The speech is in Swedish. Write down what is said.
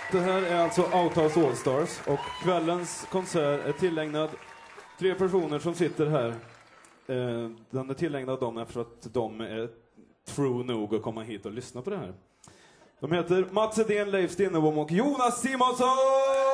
Det här är alltså Outhouse Allstars och kvällens konsert är tillägnad 3 personer som sitter här. Den är tillägnad dem efter att de är true nog att komma hit och lyssna på det här. De heter Mats Edén, Leif Stinnebom och Jonas Simonsson!